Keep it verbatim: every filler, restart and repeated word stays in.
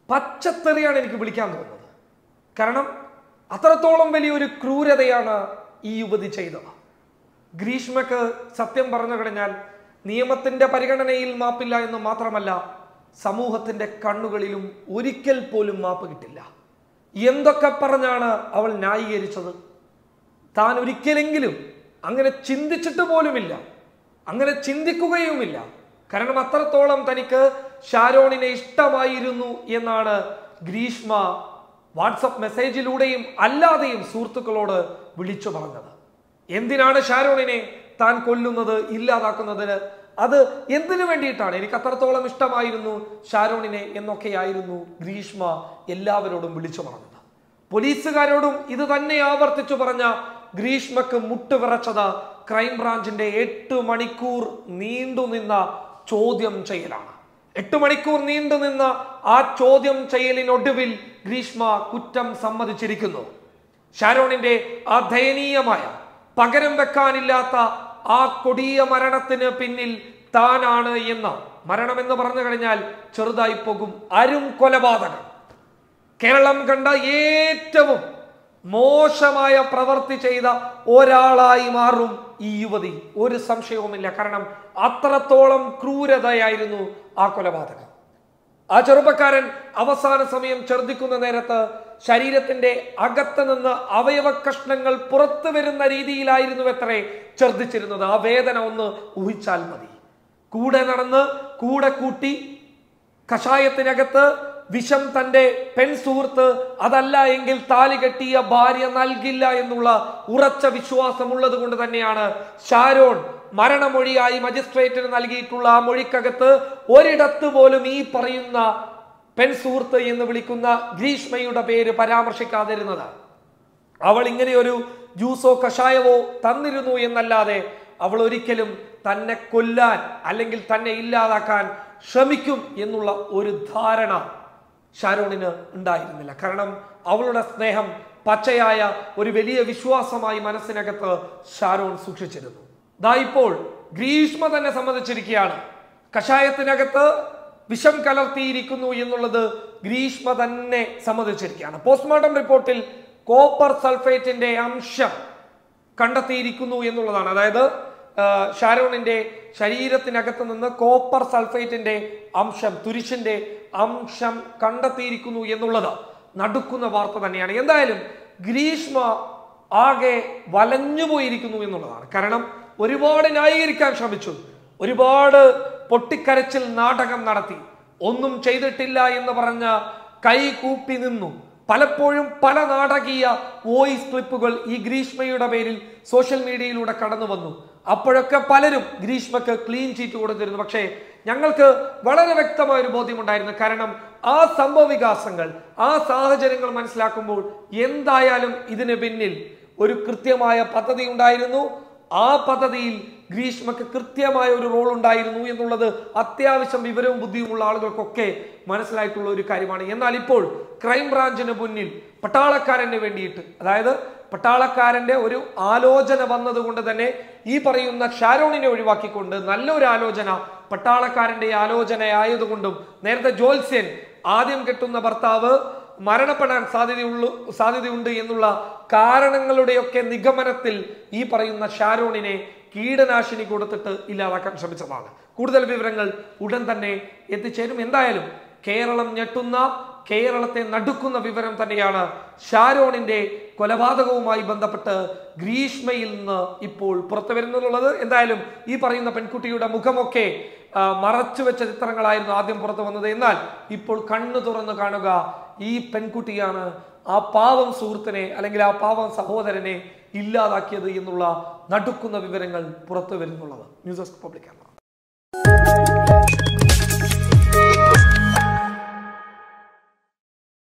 പച്ചത്തെറിയാണ് എനിക്ക് വിളിക്കാൻ തോന്നുന്നത്. കാരണം അത്രത്തോളം വലിയൊരു ക്രൂരതയാണ് ഈ യുവതി ചെയ്തത്. ഗ്രീഷ്മക്ക് സത്യം പറഞ്ഞു കഴിഞ്ഞാൽ നിയമത്തിന്റെ പരിഗണനയിൽ മാപ്പില്ല എന്ന് മാത്രമല്ല, സമൂഹത്തിന്റെ കണ്ണുകളിലും ഒരിക്കൽ പോലും മാപ്പ് കിട്ടില്ല. എന്തൊക്കെ പറഞ്ഞാണ് അവൾ ന്യായീകരിച്ചത്? താൻ ഒരിക്കലെങ്കിലും അങ്ങനെ ചിന്തിച്ചിട്ട് പോലുമില്ല, അങ്ങനെ ചിന്തിക്കുകയുമില്ല. കാരണം അത്രത്തോളം തനിക്ക് ഷാരോണിനെ ഇഷ്ടമായിരുന്നു എന്നാണ് ഗ്രീഷ്മ വാട്സപ്പ് മെസ്സേജിലൂടെയും അല്ലാതെയും സുഹൃത്തുക്കളോട് വിളിച്ചു പറഞ്ഞത്. എന്തിനാണ് ഷാരോണിനെ താൻ കൊല്ലുന്നത്, ഇല്ലാതാക്കുന്നതിന്? അത് എന്തിനു വേണ്ടിയിട്ടാണ്? എനിക്ക് അത്രത്തോളം ഇഷ്ടമായിരുന്നു ഷാരോണിനെ എന്നൊക്കെയായിരുന്നു ഗ്രീഷ്മ എല്ലാവരോടും വിളിച്ചു പറഞ്ഞത്. പോലീസുകാരോടും ഇത് തന്നെ ആവർത്തിച്ചു പറഞ്ഞ ഗ്രീഷ്മക്ക് മുട്ടുവിറച്ചത് ക്രൈംബ്രാഞ്ചിന്റെ എട്ട് മണിക്കൂർ നീണ്ടുനിന്ന ചോദ്യം ചെയ്യലാണ്. എട്ട് മണിക്കൂർ നീണ്ടുനിന്ന ആ ചോദ്യം ചെയ്യലിനൊടുവിൽ ഗ്രീഷ്മ കുറ്റം സമ്മതിച്ചിരിക്കുന്നു. ഷാരോണിന്റെ ആ ദയനീയമായ, പകരം വെക്കാനില്ലാത്ത ആ കൊടിയ മരണത്തിന് പിന്നിൽ താനാണ് എന്ന്, മരണം എന്ന് പറഞ്ഞു കഴിഞ്ഞാൽ ചെറുതായി പോകും, അരും കൊലപാതകം, കേരളം കണ്ട ഏറ്റവും മോശമായ പ്രവൃത്തി ചെയ്ത ഒരാളായി മാറും ഈ യുവതി, ഒരു സംശയവുമില്ല. കാരണം അത്രത്തോളം ക്രൂരതയായിരുന്നു ആ കൊലപാതകം. ആ ചെറുപ്പക്കാരൻ അവസാന സമയം ഛർദ്ദിക്കുന്ന നേരത്ത് ശരീരത്തിന്റെ അകത്ത് നിന്ന് അവയവ കഷ്ണങ്ങൾ പുറത്തു വരുന്ന രീതിയിലായിരുന്നു എത്രേ ഛർദ്ദിച്ചിരുന്നത്. ആ വേദന ഒന്ന് ഊഹിച്ചാൽ മതി. കൂടെ നടന്ന് കൂടെ കൂട്ടി കഷായത്തിനകത്ത് വിഷം തന്റെ പെൺ സുഹൃത്ത് അതല്ല എങ്കിൽ താലി കെട്ടിയ ഭാര്യ നൽകില്ല എന്നുള്ള ഉറച്ച വിശ്വാസമുള്ളത് കൊണ്ട് തന്നെയാണ് ഷാരോൺ മരണമൊഴിയായി മജിസ്ട്രേറ്റിന് നൽകിയിട്ടുള്ള ആ മൊഴിക്കകത്ത് ഒരിടത്ത് പോലും ഈ പറയുന്ന പെൺ സുഹൃത്ത് എന്ന് വിളിക്കുന്ന ഗ്രീഷ്മയുടെ പേര് പരാമർശിക്കാതിരുന്നത്. അവൾ ഇങ്ങനെ ഒരു ജ്യൂസോ കഷായമോ തന്നിരുന്നു എന്നല്ലാതെ അവൾ ഒരിക്കലും തന്നെ കൊല്ലാൻ അല്ലെങ്കിൽ തന്നെ ഇല്ലാതാക്കാൻ ശ്രമിക്കും എന്നുള്ള ഒരു ധാരണ ഷാരോണിന് ഉണ്ടായിരുന്നില്ല. കാരണം അവളുടെ സ്നേഹം പച്ചയായ ഒരു വലിയ വിശ്വാസമായി മനസ്സിനകത്ത് ഷാരോൺ സൂക്ഷിച്ചിരുന്നു. ദാ ഇപ്പോൾ ഗ്രീഷ്മ തന്നെ സമ്മതിച്ചിരിക്കുകയാണ്, കഷായത്തിനകത്ത് വിഷം കലർത്തിയിരിക്കുന്നു എന്നുള്ളത് ഗ്രീഷ്മ തന്നെ സമ്മതിച്ചിരിക്കുകയാണ്. പോസ്റ്റ്മോർട്ടം റിപ്പോർട്ടിൽ കോപ്പർ സൾഫേറ്റിന്റെ അംശം കണ്ടെത്തിയിരിക്കുന്നു എന്നുള്ളതാണ്. അതായത് ഷാരോണിന്റെ ശരീരത്തിനകത്ത് നിന്ന് കോപ്പർ സൾഫേറ്റിന്റെ അംശം, തുരിശിന്റെ അംശം കണ്ടെത്തിയിരിക്കുന്നു എന്നുള്ളത് നടുക്കുന്ന വാർത്ത തന്നെയാണ്. എന്തായാലും ഗ്രീഷ്മ ആകെ വലഞ്ഞുപോയിരിക്കുന്നു എന്നുള്ളതാണ്. കാരണം ഒരുപാട് ന്യായീകരിക്കാൻ ശ്രമിച്ചു, ഒരുപാട് പൊട്ടിക്കരച്ചിൽ നാടകം നടത്തി, ഒന്നും ചെയ്തിട്ടില്ല എന്ന് പറഞ്ഞ കൈ കൂപ്പി നിന്നു. പലപ്പോഴും പല നാടകീയ വോയിസ് ക്ലിപ്പുകൾ ഈ ഗ്രീഷ്മയുടെ പേരിൽ സോഷ്യൽ മീഡിയയിലൂടെ കടന്നു വന്നു. അപ്പോഴൊക്കെ പലരും ഗ്രീഷ്മക്ക് ക്ലീൻ ചീറ്റ് കൊടുത്തിരുന്നു. പക്ഷേ ഞങ്ങൾക്ക് വളരെ വ്യക്തമായ ഒരു ബോധ്യമുണ്ടായിരുന്നു. കാരണം ആ സംഭവ വികാസങ്ങൾ, ആ സാഹചര്യങ്ങൾ മനസ്സിലാക്കുമ്പോൾ എന്തായാലും ഇതിന് പിന്നിൽ ഒരു കൃത്യമായ പദ്ധതി ഉണ്ടായിരുന്നു. ആ പദ്ധതിയിൽ ഗ്രീഷ്മക്ക് കൃത്യമായ ഒരു റോൾ ഉണ്ടായിരുന്നു എന്നുള്ളത് അത്യാവശ്യം വിവരവും ബുദ്ധിയുമുള്ള ആളുകൾക്കൊക്കെ മനസ്സിലായിട്ടുള്ള ഒരു കാര്യമാണ്. എന്നാൽ ഇപ്പോൾ ക്രൈംബ്രാഞ്ചിന് മുന്നിൽ പട്ടാളക്കാരന് വേണ്ടിയിട്ട്, അതായത് പട്ടാളക്കാരന്റെ ഒരു ആലോചന വന്നതുകൊണ്ട് തന്നെ ഈ പറയുന്ന ഷാരോണിനെ ഒഴിവാക്കിക്കൊണ്ട് നല്ലൊരു ആലോചന പട്ടാളക്കാരന്റെ ആലോചനയായതുകൊണ്ടും, നേരത്തെ ജോത്സ്യൻ ആദ്യം കെട്ടുന്ന ഭർത്താവ് മരണപ്പെടാൻ സാധ്യതയുള്ളൂ സാധ്യതയുണ്ട് എന്നുള്ള കാരണങ്ങളുടെയൊക്കെ നിഗമനത്തിൽ ഈ പറയുന്ന ഷാരോണിനെ കീടനാശിനി കൊടുത്തിട്ട് ഇല്ലാതാക്കാൻ ശ്രമിച്ചതാണ്. കൂടുതൽ വിവരങ്ങൾ ഉടൻ തന്നെ എത്തിച്ചേരും. എന്തായാലും കേരളം ഞെട്ടുന്ന, കേരളത്തെ നടുക്കുന്ന വിവരം തന്നെയാണ് ഷാരോണിന്റെ കൊലപാതകവുമായി ബന്ധപ്പെട്ട് ഗ്രീഷ്മയിൽ നിന്ന് ഇപ്പോൾ പുറത്തു വരുന്നുള്ളത്. എന്തായാലും ഈ പറയുന്ന പെൺകുട്ടിയുടെ മുഖമൊക്കെ മറച്ചു വെച്ച ചിത്രങ്ങളായിരുന്നു ആദ്യം പുറത്തു വന്നത്. എന്നാൽ ഇപ്പോൾ കണ്ണു തുറന്നു കാണുക, ഈ പെൺകുട്ടിയാണ് ആ പാവം സുഹൃത്തിനെ അല്ലെങ്കിൽ ആ പാവം സഹോദരനെ ഇല്ലാതാക്കിയത് എന്നുള്ള നടുക്കുന്ന വിവരങ്ങൾ പുറത്തു വരുന്നുള്ളത്. News desk public.